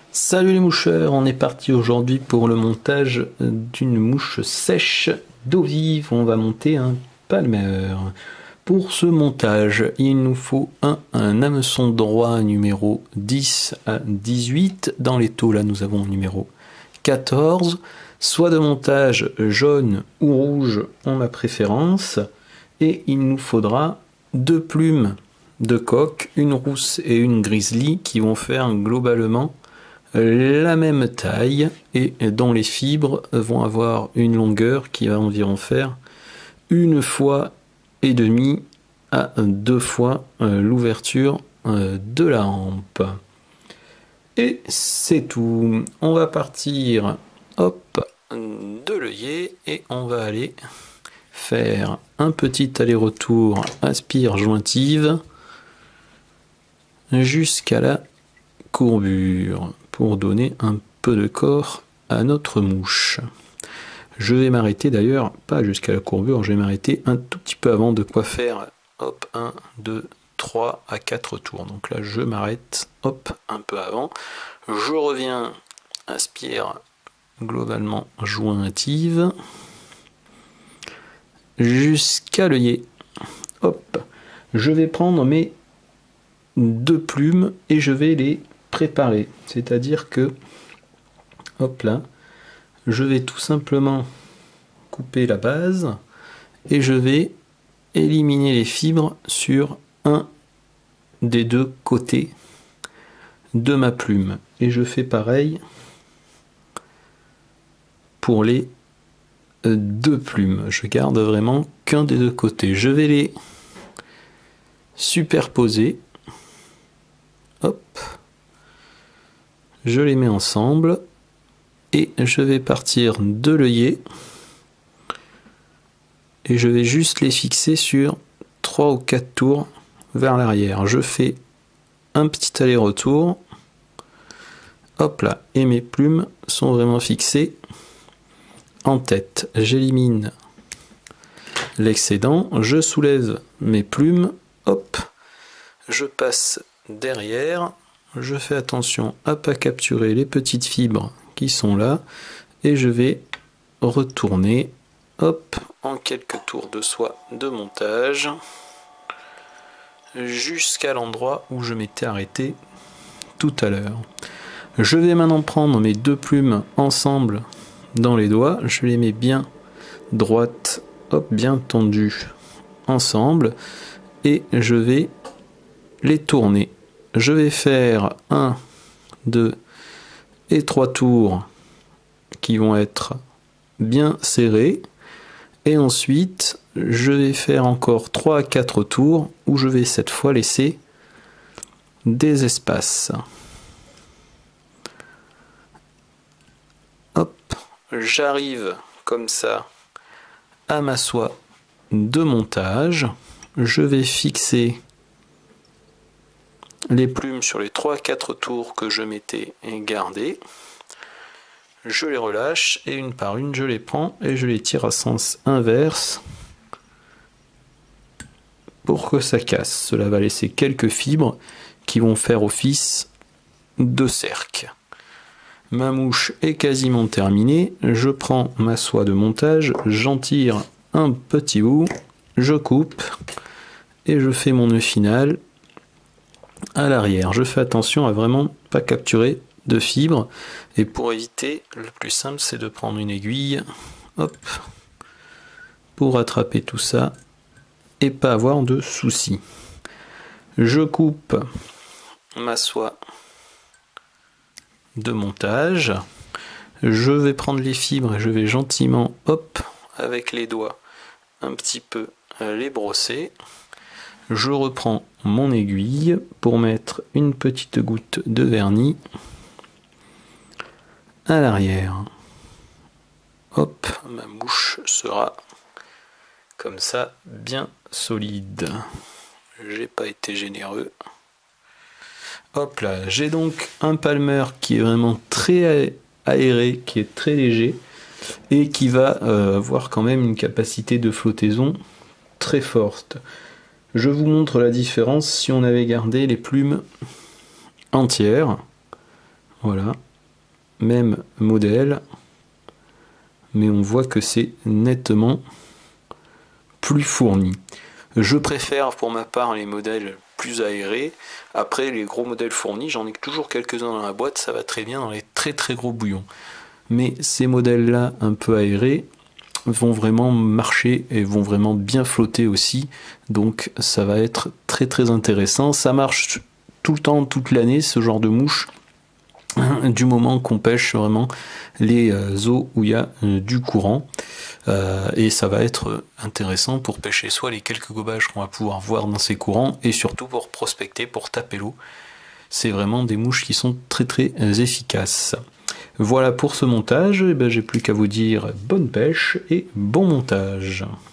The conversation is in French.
Salut les moucheurs, on est parti aujourd'hui pour le montage d'une mouche sèche d'eau vive. On va monter un palmer. Pour ce montage, il nous faut un hameçon droit numéro 10 à 18. Dans les taux, là, nous avons numéro 14. Soit de montage jaune ou rouge, en ma préférence. Et il nous faudra 2 plumes de coq, une rousse et une grizzly, qui vont faire globalement la même taille et dont les fibres vont avoir une longueur qui va environ faire 1,5 fois à 2 fois l'ouverture de la hampe. Et c'est tout. On va partir hop de l'œillet et on va aller faire un petit aller-retour aspire jointive jusqu'à la courbure pour donner un peu de corps à notre mouche. Je vais m'arrêter d'ailleurs, pas jusqu'à la courbure, je vais m'arrêter un tout petit peu avant, de quoi faire hop 1, 2, 3 à 4 tours. Donc là je m'arrête hop un peu avant, je reviens aspire globalement jointive jusqu'à l'œillet. Hop, je vais prendre mes 2 plumes et je vais les préparer, c'est-à-dire que hop là, je vais tout simplement couper la base et je vais éliminer les fibres sur un des 2 côtés de ma plume, et je fais pareil pour les 2 plumes. Je garde vraiment qu'un des 2 côtés. Je vais les superposer. Hop, je les mets ensemble et je vais partir de l'œillet et je vais juste les fixer sur 3 ou 4 tours vers l'arrière. Je fais un petit aller-retour, hop là, et mes plumes sont vraiment fixées en tête. J'élimine l'excédent, je soulève mes plumes, hop, je passe derrière, je fais attention à pas capturer les petites fibres qui sont là et je vais retourner hop en quelques tours de soie de montage jusqu'à l'endroit où je m'étais arrêté tout à l'heure. Je vais maintenant prendre mes 2 plumes ensemble dans les doigts, je les mets bien droites, hop, bien tendues ensemble et je vais les tourner. Je vais faire 1, 2 et 3 tours qui vont être bien serrés, et ensuite je vais faire encore 3 à 4 tours où je vais cette fois laisser des espaces. Hop, j'arrive comme ça à ma soie de montage, je vais fixer les plumes sur les 3-4 tours que je m'étais gardés, je les relâche et une par une je les prends et je les tire à sens inverse pour que ça casse. Cela va laisser quelques fibres qui vont faire office de cercle. Ma mouche est quasiment terminée, je prends ma soie de montage, j'en tire un petit bout, je coupe et je fais mon nœud final à l'arrière. Je fais attention à vraiment pas capturer de fibres, et pour éviter, le plus simple c'est de prendre une aiguille, hop, pour attraper tout ça et pas avoir de soucis. Je coupe ma soie de montage, je vais prendre les fibres et je vais gentiment, hop, avec les doigts un petit peu les brosser. Je reprends mon aiguille pour mettre une petite goutte de vernis à l'arrière. Hop, ma mouche sera comme ça, bien solide. J'ai pas été généreux. Hop là, j'ai donc un palmer qui est vraiment très aéré, qui est très léger et qui va avoir quand même une capacité de flottaison très forte. Je vous montre la différence si on avait gardé les plumes entières. Voilà, même modèle, mais on voit que c'est nettement plus fourni. Je préfère pour ma part les modèles plus aérés. Après, les gros modèles fournis, j'en ai toujours quelques-uns dans la boîte, ça va très bien dans les très très gros bouillons. Mais ces modèles-là, un peu aérés, vont vraiment marcher et vont vraiment bien flotter aussi. Donc ça va être très très intéressant. Ça marche tout le temps, toute l'année, ce genre de mouche. Du moment qu'on pêche vraiment les eaux où il y a du courant. Et ça va être intéressant pour pêcher soit les quelques gobages qu'on va pouvoir voir dans ces courants, et surtout pour prospecter, pour taper l'eau. C'est vraiment des mouches qui sont très très efficaces. Voilà pour ce montage, et ben, j'ai plus qu'à vous dire bonne pêche et bon montage.